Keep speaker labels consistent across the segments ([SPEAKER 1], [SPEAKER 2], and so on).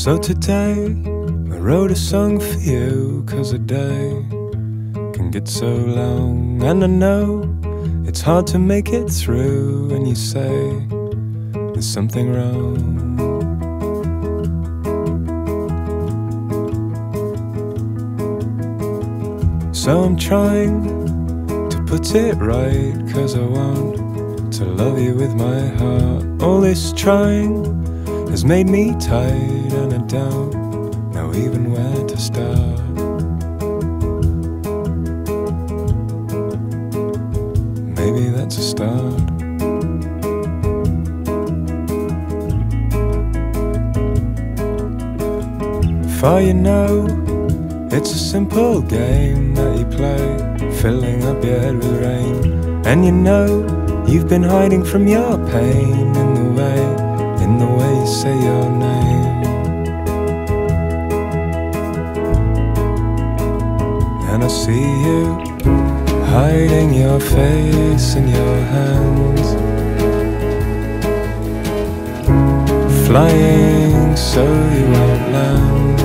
[SPEAKER 1] So today I wrote a song for you, 'cause a day can get so long, and I know it's hard to make it through when you say there's something wrong. So I'm trying to put it right, 'cause I want to love you with my heart. All this trying has made me tired, and I don't know even where to start. Maybe that's a start. For you know, it's a simple game that you play, filling up your head with rain. And you know, you've been hiding from your pain in the way you say your name. And I see you hiding your face in your hands, flying so you won't land.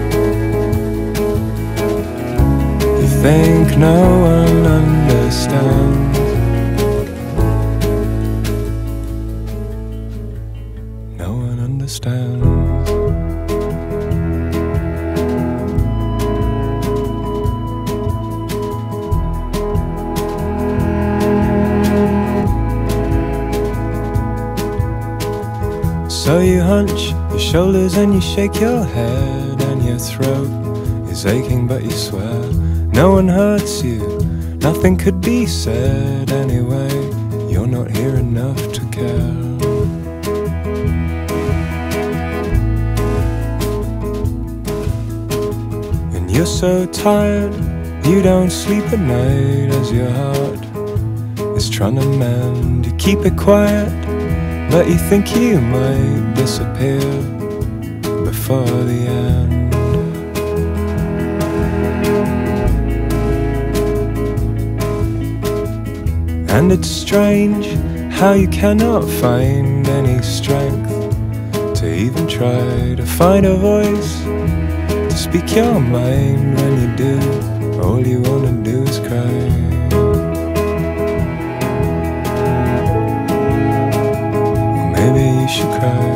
[SPEAKER 1] You think no one understands. No one understands. So you hunch your shoulders and you shake your head, and your throat is aching but you swear no one hurts you, nothing could be said anyway. You're not here enough to care. And you're so tired, you don't sleep at night, as your heart is trying to mend. You keep it quiet, but you think you might disappear before the end. And it's strange how you cannot find any strength to even try to find a voice to speak your mind. When you do, all you wanna do is cry. Maybe you should cry.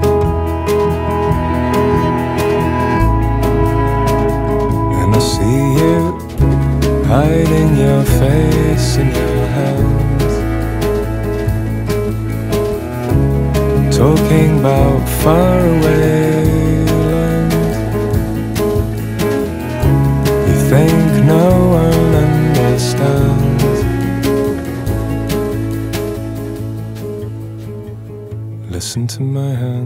[SPEAKER 1] And I see you hiding your face in your hands, talking about faraway lands. You think no one understands. Listen to my hand.